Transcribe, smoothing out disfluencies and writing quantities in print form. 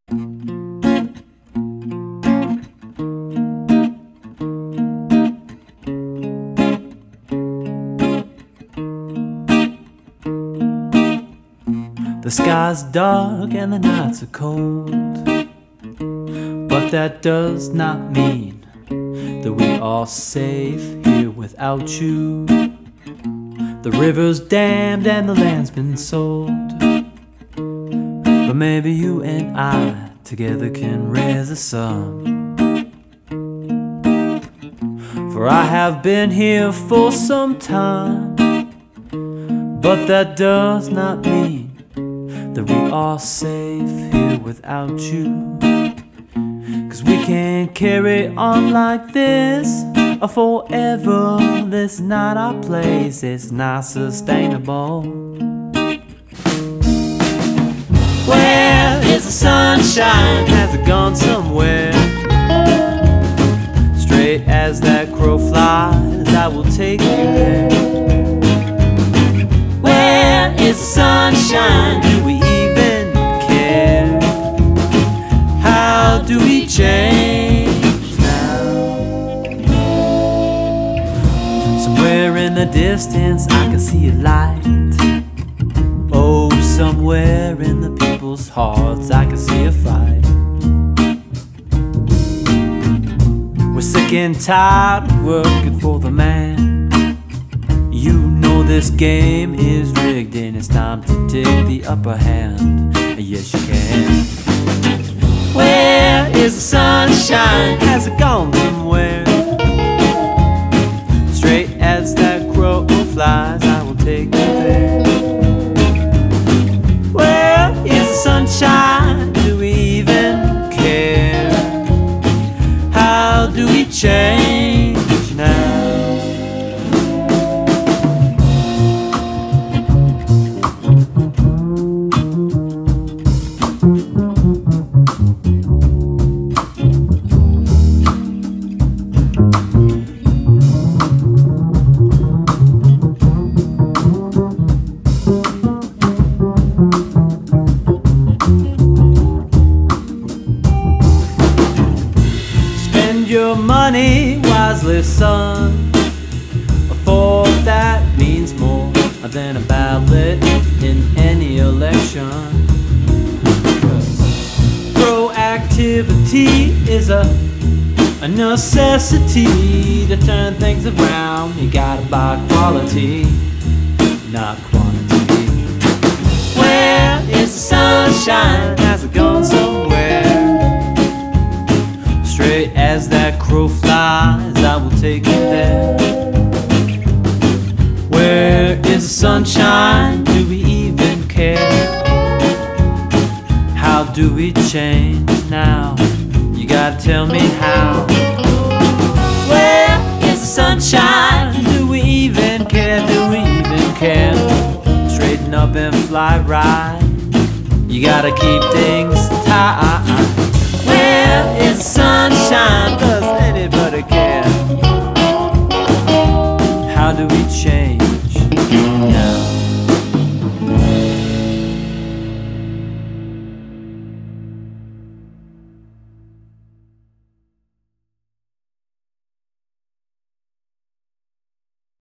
The sky's dark and the nights are cold, but that does not mean that we are safe here without you. The river's dammed and the land's been sold, but maybe you and I together can raise a song. For I have been here for some time, but that does not mean that we are safe here without you. 'Cause we can't carry on like this forever. This is not our place, it's not sustainable. Where is the sunshine? Has it gone somewhere? Straight as that crow flies, I will take you there. Where is the sunshine? Do we even care? How do we change now? Somewhere in the distance I can see a light. Oh, somewhere in the people's hearts I can see a fight. We're sick and tired of working for the man. You know this game is rigged and it's time to take the upper hand. Yes, you can. Where is the sunshine? Has it gone somewhere? Straight as that crow flies, I will take you there. Where is the sunshine? Do we even care? How do we change now? Your money wisely, son, for that means more than a ballot in any election. 'Cause proactivity is a necessity to turn things around. You gotta buy quality, not quantity. Where is the sunshine? Has it gone somewhere? Straight as that crow flies, I will take you there. Where is the sunshine? Do we even care? How do we change now? You gotta tell me how. Where is the sunshine? Do we even care? Do we even care? Straighten up and fly right. You gotta keep things tight. Where is the sunshine? Does anybody care? How do we change?